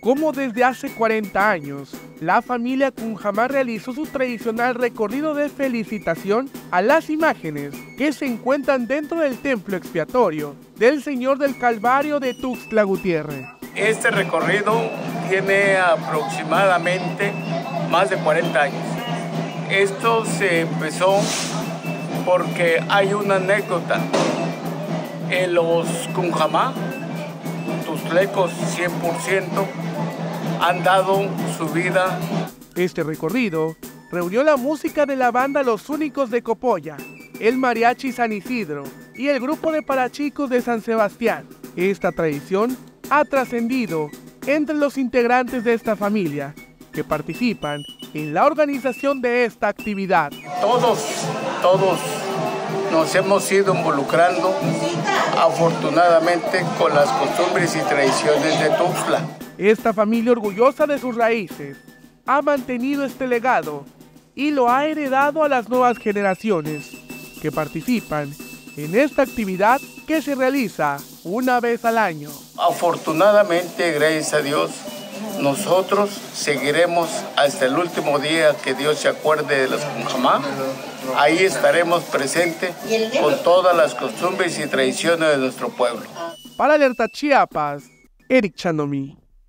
como desde hace 40 años, la familia Cunjamá realizó su tradicional recorrido de felicitación a las imágenes que se encuentran dentro del templo expiatorio del Señor del Calvario de Tuxtla Gutiérrez. Este recorrido tiene aproximadamente más de 40 años. Esto se empezó porque hay una anécdota. En los Cunjamá, tuxtlecos 100%, han dado su vida. Este recorrido reunió la música de la banda Los Únicos de Copolla, el Mariachi San Isidro y el grupo de Parachicos de San Sebastián. Esta tradición ha trascendido entre los integrantes de esta familia que participan en la organización de esta actividad. Todos nos hemos ido involucrando afortunadamente con las costumbres y tradiciones de Tuxtla. Esta familia, orgullosa de sus raíces, ha mantenido este legado y lo ha heredado a las nuevas generaciones que participan en esta actividad que se realiza una vez al año. Afortunadamente, gracias a Dios, nosotros seguiremos hasta el último día que Dios se acuerde de los Cunjamá. Ahí estaremos presentes con todas las costumbres y tradiciones de nuestro pueblo. Para Alerta Chiapas, Eric Chandomí.